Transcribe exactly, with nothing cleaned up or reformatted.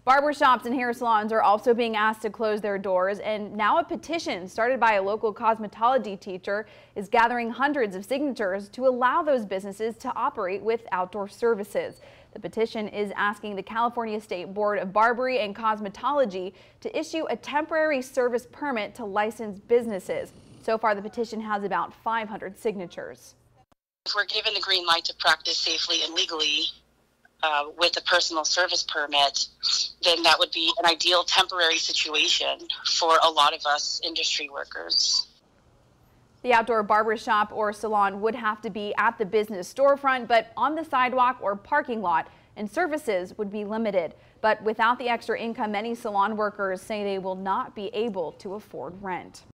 Barbershops and hair salons are also being asked to close their doors, and now a petition started by a local cosmetology teacher is gathering hundreds of signatures to allow those businesses to operate with outdoor services. The petition is asking the California State Board of Barbery and Cosmetology to issue a temporary service permit to licensed businesses. So far, the petition has about five hundred signatures. If we're given the green light to practice safely and legally uh, with a personal service permit, then that would be an ideal temporary situation for a lot of us industry workers. The outdoor barbershop or salon would have to be at the business storefront, but on the sidewalk or parking lot, and services would be limited. But without the extra income, many salon workers say they will not be able to afford rent.